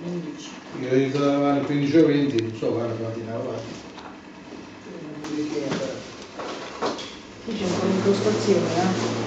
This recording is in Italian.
15. Io ho iniziato alle 15 o 20, non so, guarda quanti ne avevo. Qui c'è un po' di impostazione,